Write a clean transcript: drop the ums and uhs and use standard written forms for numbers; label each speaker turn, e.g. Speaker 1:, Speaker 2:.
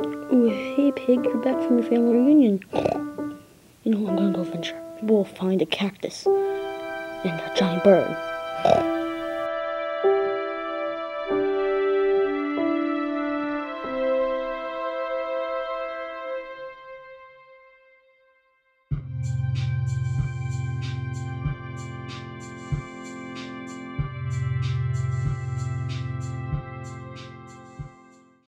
Speaker 1: Ooh, hey pig, you're back from your family reunion. You know, I'm gonna go venture. We'll find a cactus and a giant bird.